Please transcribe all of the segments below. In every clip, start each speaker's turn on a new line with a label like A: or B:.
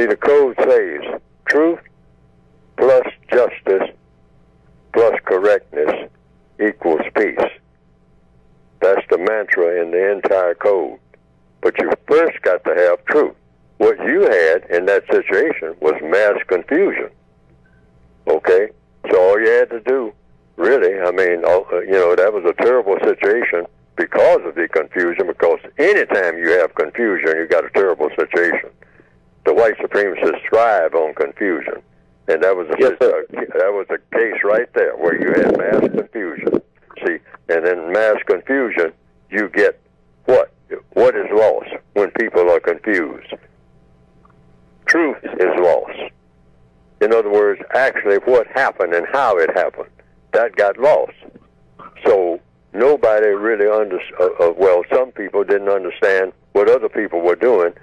A: See, the code says truth plus justice plus correctness equals peace. That's the mantra in the entire code. But you first got to have truth. What you had in that situation was mass confusion. Okay? So all you had to do, really, I mean, that was a terrible situation because of the confusion, because anytime you have confusion, you got a terrible situation. The white supremacists thrive on confusion. And that was a case right there where you had mass confusion. See, and in mass confusion, you get what? What is lost when people are confused? Truth is lost. In other words, actually what happened and how it happened, that got lost. So nobody really understood, some people didn't understand what other people were doing.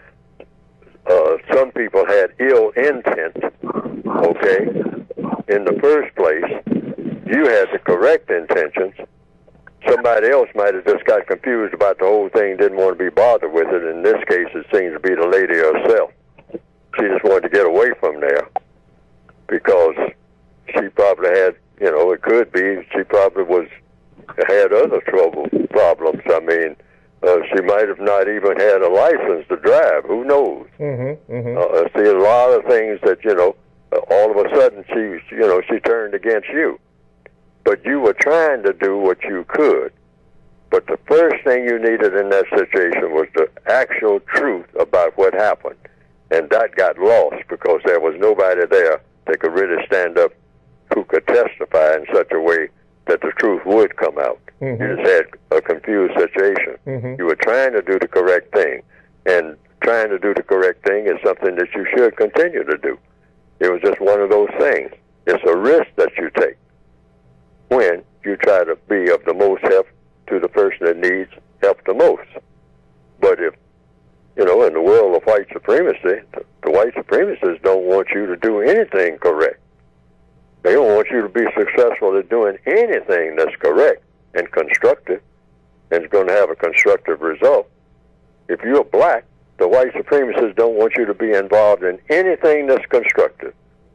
A: Some people had ill intent, okay? In the first place, you had the correct intentions. Somebody else might have just got confused about the whole thing, didn't want to be bothered with it. In this case, it seems to be the lady herself. She just wanted to get away from there because she probably had, it could be, she probably had other problems. I mean, she might have not even had a license to drive. Who knows? See, a lot of things that, all of a sudden she turned against you. But you were trying to do what you could. But the first thing you needed in that situation was the actual truth about what happened. And that got lost because there was nobody there that could really stand up who could testify in such a way that the truth would come out. You just had a confused situation. You were trying to do the correct thing. And trying to do the correct thing is something that you should continue to do. It was just one of those things. It's a risk that you take when you try to be of the most help to the person that needs help the most. But if, in the world of white supremacy, the white supremacists don't want you to do anything correct. They don't want you to be successful at doing anything that's correct and constructive and is going to have a constructive result. If you're black, the white supremacists don't want you to be involved in anything that's constructive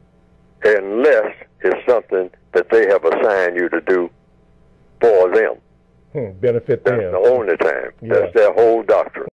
A: unless it's something that they have assigned you to do for them.
B: Benefit them.
A: That's the only time. That's their whole doctrine.